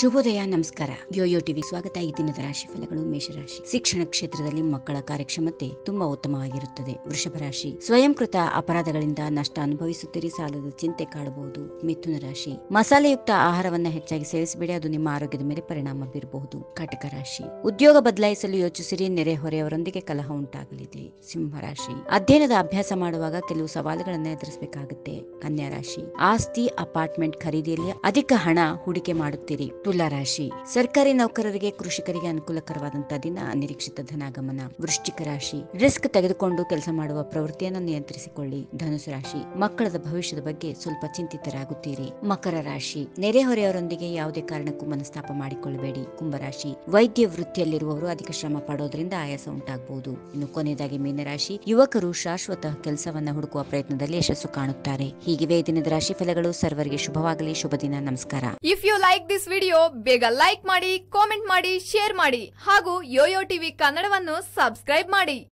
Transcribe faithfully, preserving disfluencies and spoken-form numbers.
ಶುಭೋದಯ, ನಮಸ್ಕಾರ. Yoyo TV ಸ್ವಾಗತ. ಈ ದಿನದ ರಾಶಿ ಫಲಗಳು. ಮೇಷರಾಶಿ, ಶಿಕ್ಷಣ ಕ್ಷೇತ್ರದಲ್ಲಿ ಮಕ್ಕಳ ಕಾರ್ಯಕ್ಷಮತೆ ತುಂಬಾ ಉತ್ತಮವಾಗಿರುತ್ತದೆ. ವೃಷಭ ರಾಶಿ, ಸ್ವಯಂಕೃತ ಅಪರಾಧಗಳಿಂದ ನಷ್ಟ ಅನುಭವಿಸುತ್ತೀರಿ. ಸಾಲದ ಚಿಂತೆ ಕಾಡಬಹುದು. ಮಿಥುನ ರಾಶಿ, ಮಸಾಲೆಯುಕ್ತ ಆಹಾರವನ್ನ ಹೆಚ್ಚಾಗಿ ಸೇವಿಸಬೇಡಿ, ಅದು ನಿಮ್ಮ ಆರೋಗ್ಯದ ಮೇಲೆ ಪರಿಣಾಮ ಬೀರಬಹುದು. ಕಟಕ ರಾಶಿ, ಉದ್ಯೋಗ ಬದಲಾಯಿಸಲು ಯೋಚಿಸಿರಿ, ನೆರೆಹೊರೆಯವರೊಂದಿಗೆ ಕಲಹ ಉಂಟಾಗಲಿದೆ. ಸಿಂಹ ರಾಶಿ, ಅಧ್ಯಯನದ ಅಭ್ಯಾಸ ಮಾಡುವಾಗ ಕೆಲವು ಸವಾಲುಗಳನ್ನು ಎದುರಿಸಬೇಕಾಗುತ್ತೆ. ಕನ್ಯಾ ರಾಶಿ, ಆಸ್ತಿ ಅಪಾರ್ಟ್ಮೆಂಟ್ ಖರೀದಿಯಲ್ಲಿ ಅಧಿಕ ಹಣ ಹೂಡಿಕೆ ಮಾಡುತ್ತೀರಿ. ತುಲಾ ರಾಶಿ, ಸರ್ಕಾರಿ ನೌಕರರಿಗೆ ಕೃಷಿಕರಿಗೆ ಅನುಕೂಲಕರವಾದಂತಹ ದಿನ, ಅನಿರೀಕ್ಷಿತ ಧನಾಗಮನ. ವೃಶ್ಚಿಕ ರಾಶಿ, ರಿಸ್ಕ್ ತೆಗೆದುಕೊಂಡು ಕೆಲಸ ಮಾಡುವ ಪ್ರವೃತ್ತಿಯನ್ನು ನಿಯಂತ್ರಿಸಿಕೊಳ್ಳಿ. ಧನುಸು ರಾಶಿ, ಮಕ್ಕಳ ಭವಿಷ್ಯದ ಬಗ್ಗೆ ಸ್ವಲ್ಪ ಚಿಂತಿತರಾಗುತ್ತೀರಿ. ಮಕರ ರಾಶಿ, ನೆರೆಹೊರೆಯವರೊಂದಿಗೆ ಯಾವುದೇ ಕಾರಣಕ್ಕೂ ಮನಸ್ತಾಪ ಮಾಡಿಕೊಳ್ಳಬೇಡಿ. ಕುಂಭರಾಶಿ, ವೈದ್ಯ ವೃತ್ತಿಯಲ್ಲಿರುವವರು ಅಧಿಕ ಶ್ರಮ ಪಡೋದ್ರಿಂದ ಆಯಾಸ ಉಂಟಾಗಬಹುದು. ಇನ್ನು ಕೊನೆಯದಾಗಿ ಮೀನರಾಶಿ, ಯುವಕರು ಶಾಶ್ವತ ಕೆಲಸವನ್ನ ಹುಡುಕುವ ಪ್ರಯತ್ನದಲ್ಲಿ ಯಶಸ್ಸು ಕಾಣುತ್ತಾರೆ. ಹೀಗಿವೆ ಈ ದಿನದ ರಾಶಿ ಫಲಗಳು. ಸರ್ವರಿಗೆ ಶುಭವಾಗಲಿ. ಶುಭ ದಿನ. ನಮಸ್ಕಾರ. If you like this video, ಬೇಗ ಲೈಕ್ ಮಾಡಿ, ಕಾಮೆಂಟ್ ಮಾಡಿ, ಶೇರ್ ಮಾಡಿ ಹಾಗೂ ಯೋಯೋ ಟಿವಿ ಕನ್ನಡವನ್ನು ಸಬ್ಸ್ಕ್ರೈಬ್ ಮಾಡಿ.